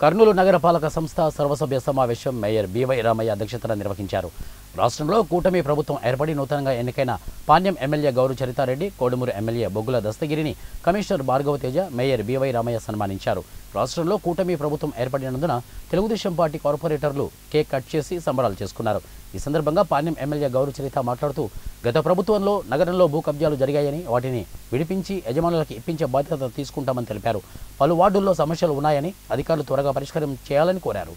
కర్నూలు నగరపాలక సంస్థ సర్వసభ్య సమావేశం మేయర్ బివై రామయ్య అధ్యక్షతన నిర్వహించారు. రాష్ట్రంలో కూటమి ప్రభుత్వం ఏర్పడి నూతనంగా ఎన్నికైన పాణ్యం ఎమ్మెల్యే గౌరు చరితారెడ్డి, కోడుమూరు ఎమ్మెల్యే బొగ్గుల దస్తగిరిని commissioner Bhargava Teja, mayor B Y Ramaiah సన్మానించారు. రాష్ట్రంలో కూటమి ప్రభుత్వం ఏర్పడినందున తెలుగుదేశం పార్టీ కార్పొరేటర్లు కేక్ కట్ చేసి సంబరాలు చేసుకున్నారు. ఈ సందర్భంగా పాణ్యం ఎమ్మెల్యే గౌరు చరిత మాట్లాడుతూ గత ప్రభుత్వంలో నగరంలో భూ కబ్జాలు జరిగాయని, వాటిని విడిపించి యజమానులకు ఇప్పించే బాధ్యత తీసుకుంటామని తెలిపారు. పలు వార్డుల్లో సమస్యలు ఉన్నాయని అధికారులు త్వరగా పరిష్కారం చేయాలని కోరారు.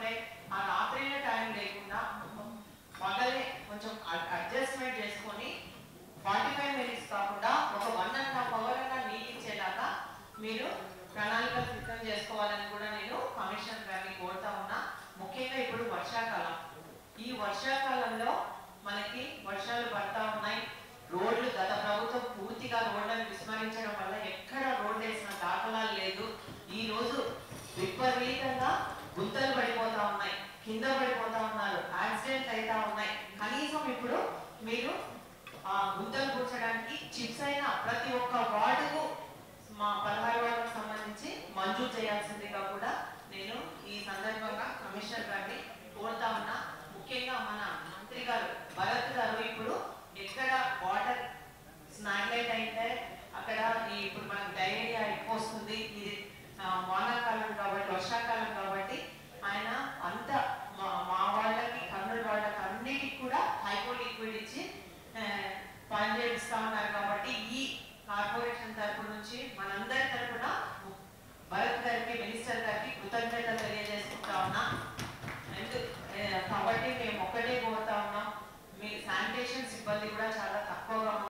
మీరు ప్రణాళికలు సిద్ధం చేసుకోవాలని కూడా నేను కమిషనర్ గారిని కోరుతా ఉన్నా. ముఖ్యంగా ఇప్పుడు వర్షాకాలం, ఈ వర్షాకాలంలో మనకి వర్షాలు పడతా ఉన్నాయి. రోడ్లు గత ప్రభుత్వం పూర్తిగా రోడ్లను విస్మరించడం వల్ల ఎక్కడ రోడ్లు వేసిన దాఖలాలు లేదు. ఈ రోజు విపరీతంగా గుంతలు పడిపోతా ఉన్నాయి, కింద పడిపోతా ఉన్నారు, యాక్సిడెంట్లు అవుతా ఉన్నాయి. కనీసం ఇప్పుడు మీరు ఆ గుంతలు కూర్చడానికి చిప్స్ అయినా ప్రతి ఒక్క వార్డుకు మా 16 వార్డుకు సంబంధించి మంజూరు చేయాల్సిందిగా కూడా నేను ఈ సందర్భంగా కమిషనర్ గారిని కోరుతా ఉన్నా. ముఖ్యంగా మన మంత్రి గారు భరత్ గారు ఇప్పుడు ఎక్కడ వాటర్ స్నాగ్లైట్ అయితే అక్కడ ఇప్పుడు మనకు డయేరియా ఎక్కువ వస్తుంది. ఇది వానాకాలం కాబట్టి, వర్షాకాలం కాబట్టి ఆయన అంత మా వాళ్ళకి, కర్నూలు వాళ్ళకి అన్నిటికి కూడా హైపో లిక్విడ్ ఇచ్చి పని చేపిస్తా ఉన్నారు. కాబట్టి ఈ కార్పొరేషన్ తరపు నుంచి మనందరి తరపున భరత్ గారికి, మినిస్టర్ గారికి కృతజ్ఞతలు తెలియజేసుకుంటా ఉన్నా. కాబట్టి మేము ఒక్కటే కోరుతా ఉన్నాం, మీ శానిటేషన్ సిబ్బంది కూడా చాలా తక్కువగా